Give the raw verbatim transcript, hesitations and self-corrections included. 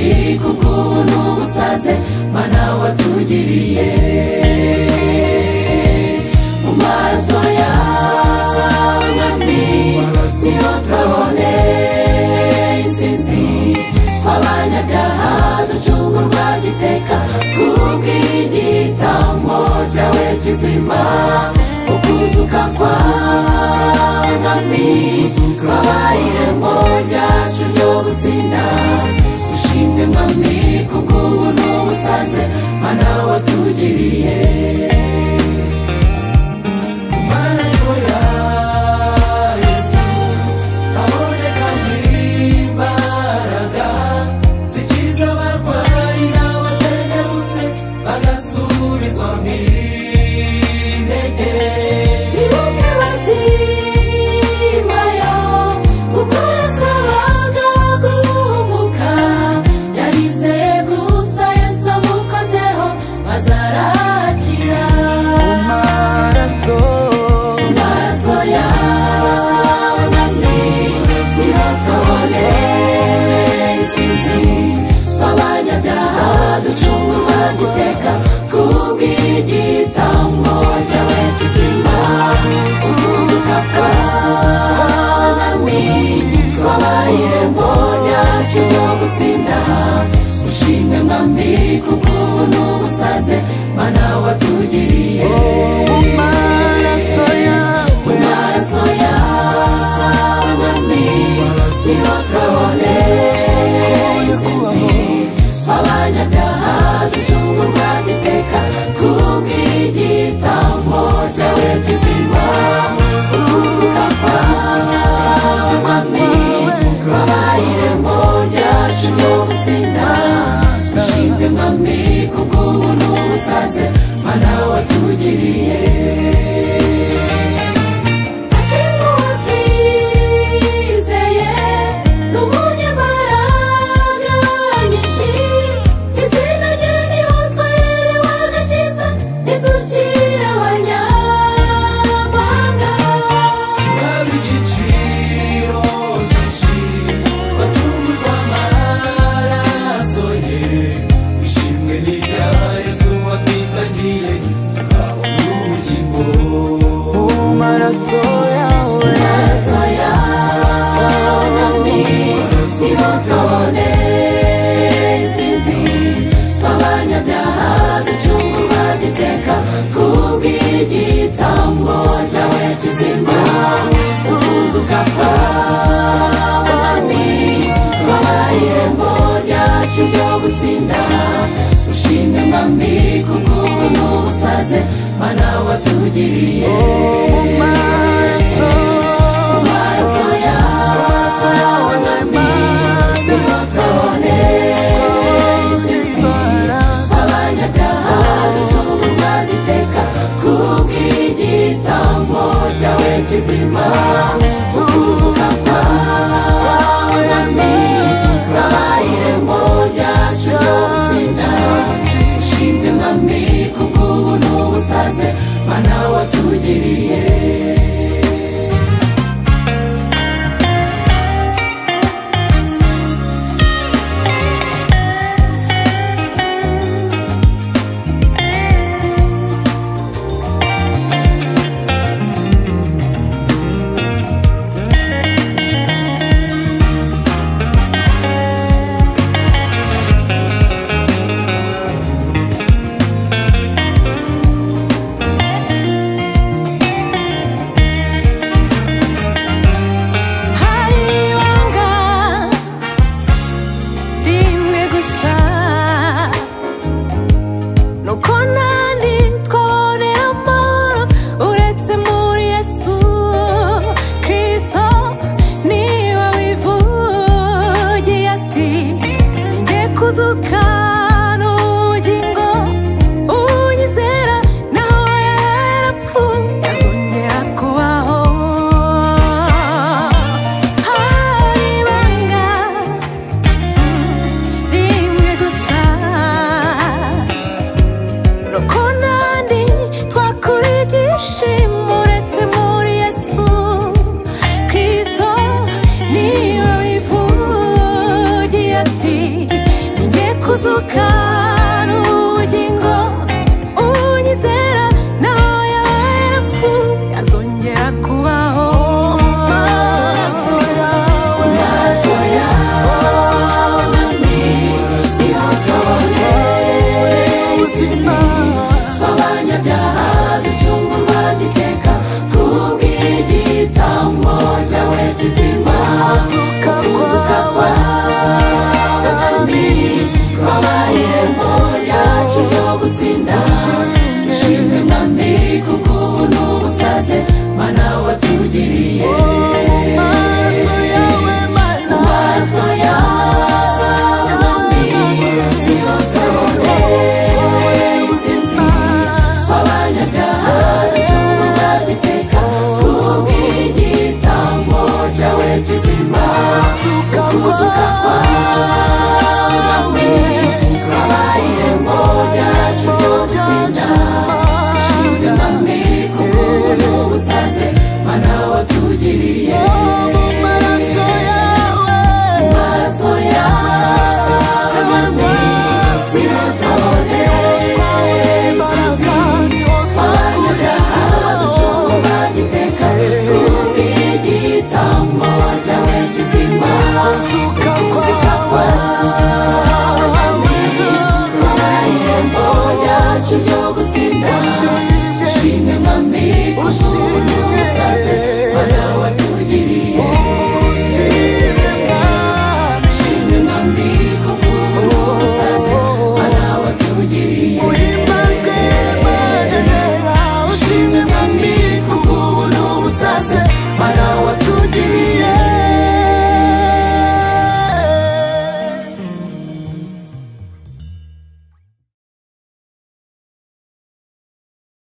mwami kubw'ubuntu busaze mana watugiriye mu maso yawe mwami niho twabone intsinzi tw'abanyabyaha ducungurwa by'iteka kubw'igitambo cyawe kizima ukuzuka kwawe mwami kwabaye irembo ryacu ryo gutsinda ushimwe mwami kubw'ubuntu busaze mana watugiriye kubw'igitambo cyawe kizima ukuzuka kwawe kwabaye irembo ryacu ryo gutsinda ushimwe mwami kubw'ubuntu busaze mana watugiriye mu maraso yawe mwami niho twabone intsinzi abanyabyaha ducungurwa by'iteka kubw'igitambo cyawe kizima ukuzuka kwawe mwami kwabaye irembo ryacu ryo gutsinda ushimwe mwami kubw'ubuntu busaze mana watugiriye kubw'igitambo cyawe kizima ukuzuka kwawe mwami kwabaye irembo ryacu ryo gutsinda ushimwe mwami kubw'ubuntu busaze mana watugiriye mu maraso yawe mwami niho twabone intsinzi abanyabyaha ducungurwa by'iteka kubw'igitambo cyawe kizima ukuzuka kwawe mwami kwabaye irembo ryacu ryo gutsinda ushimwe mwami kubw'ubuntu busaze mana watugiriye ukuzuka kwawe mwami kwabaye irembo ryacu ryo gutsinda ushimwe mwami kuko